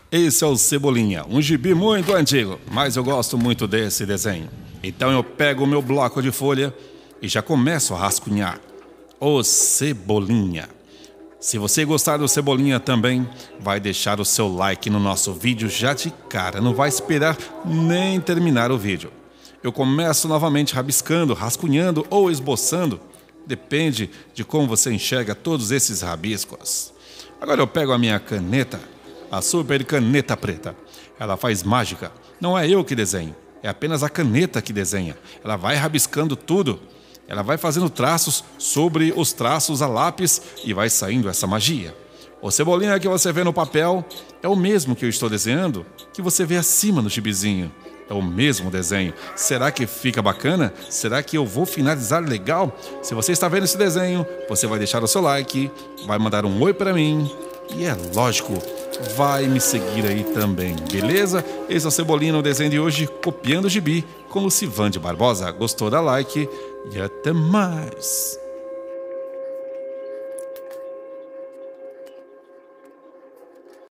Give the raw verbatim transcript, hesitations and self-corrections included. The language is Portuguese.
Esse é o Cebolinha, um gibi muito antigo, mas eu gosto muito desse desenho. Então eu pego o meu bloco de folha e já começo a rascunhar. O Cebolinha. Se você gostar do Cebolinha também, vai deixar o seu like no nosso vídeo já de cara, não vai esperar nem terminar o vídeo. Eu começo novamente rabiscando, rascunhando ou esboçando, depende de como você enxerga todos esses rabiscos. Agora eu pego a minha caneta, a super caneta preta. Ela faz mágica, não é eu que desenho, é apenas a caneta que desenha. Ela vai rabiscando tudo. Ela vai fazendo traços sobre os traços a lápis e vai saindo essa magia. O Cebolinha que você vê no papel é o mesmo que eu estou desenhando, que você vê acima no gibizinho. É o mesmo desenho. Será que fica bacana? Será que eu vou finalizar legal? Se você está vendo esse desenho, você vai deixar o seu like, vai mandar um oi para mim e é lógico, vai me seguir aí também, beleza? Esse é o Cebolinha no desenho de hoje, copiando o gibi com Lucivande Barbosa. Gostou? Dá like e até mais!